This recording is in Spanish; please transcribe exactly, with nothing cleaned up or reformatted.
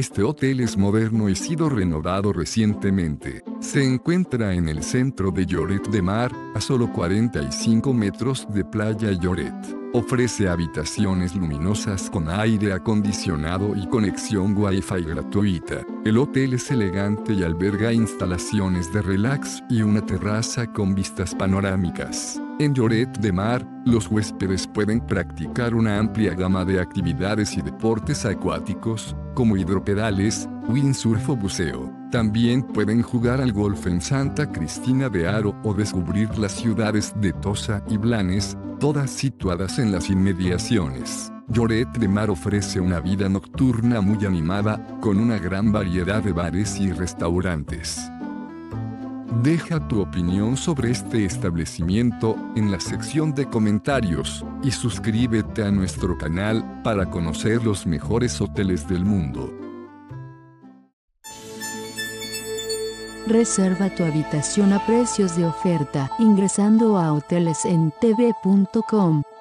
Este hotel es moderno y ha sido renovado recientemente. Se encuentra en el centro de Lloret de Mar, a solo cuarenta y cinco metros de Playa Lloret. Ofrece habitaciones luminosas con aire acondicionado y conexión Wi-Fi gratuita. El hotel es elegante y alberga instalaciones de relax y una terraza con vistas panorámicas. En Lloret de Mar, los huéspedes pueden practicar una amplia gama de actividades y deportes acuáticos, como hidropedales, windsurf o buceo. También pueden jugar al golf en Santa Cristina de Aro o descubrir las ciudades de Tossa y Blanes, todas situadas en las inmediaciones. Lloret de Mar ofrece una vida nocturna muy animada, con una gran variedad de bares y restaurantes. Deja tu opinión sobre este establecimiento en la sección de comentarios y suscríbete a nuestro canal para conocer los mejores hoteles del mundo. Reserva tu habitación a precios de oferta ingresando a hoteles en t v punto com.